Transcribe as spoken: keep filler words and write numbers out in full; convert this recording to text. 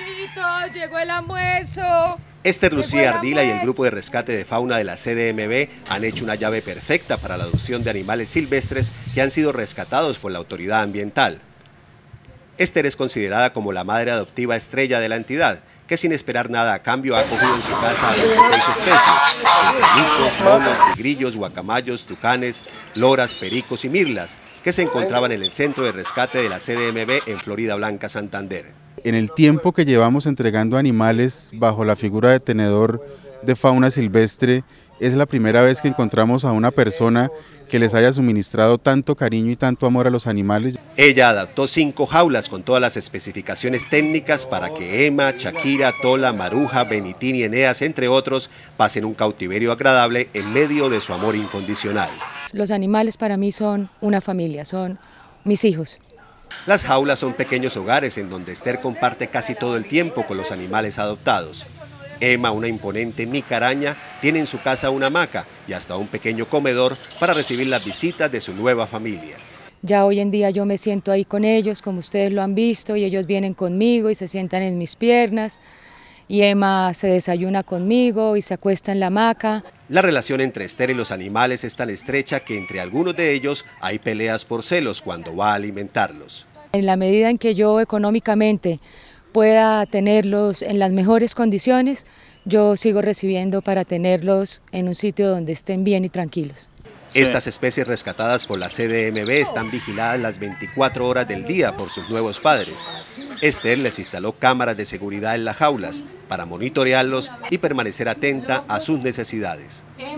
Chiquitos, llegó el almuerzo. Esther Lucía Ardila y el grupo de rescate de fauna de la C D M B han hecho una llave perfecta para la adopción de animales silvestres que han sido rescatados por la autoridad ambiental. Esther es considerada como la madre adoptiva estrella de la entidad, que sin esperar nada a cambio ha acogido en su casa a veintiséis especies, entre micos, monos, tigrillos, guacamayos, tucanes, loras, pericos y mirlas, que se encontraban en el centro de rescate de la C D M B en Florida Blanca, Santander. En el tiempo que llevamos entregando animales bajo la figura de tenedor de fauna silvestre, es la primera vez que encontramos a una persona que les haya suministrado tanto cariño y tanto amor a los animales. Ella adaptó cinco jaulas con todas las especificaciones técnicas para que Emma, Shakira, Tola, Maruja, Benitín y Eneas, entre otros, pasen un cautiverio agradable en medio de su amor incondicional. Los animales para mí son una familia, son mis hijos. Las jaulas son pequeños hogares en donde Esther comparte casi todo el tiempo con los animales adoptados. Emma, una imponente mica araña, tiene en su casa una hamaca y hasta un pequeño comedor para recibir las visitas de su nueva familia. Ya hoy en día yo me siento ahí con ellos, como ustedes lo han visto, y ellos vienen conmigo y se sientan en mis piernas. Y Emma se desayuna conmigo y se acuesta en la hamaca. La relación entre Esther y los animales es tan estrecha que entre algunos de ellos hay peleas por celos cuando va a alimentarlos. En la medida en que yo económicamente pueda tenerlos en las mejores condiciones, yo sigo recibiendo para tenerlos en un sitio donde estén bien y tranquilos. Estas especies rescatadas por la C D M B están vigiladas las veinticuatro horas del día por sus nuevos padres. Esther les instaló cámaras de seguridad en las jaulas para monitorearlos y permanecer atenta a sus necesidades.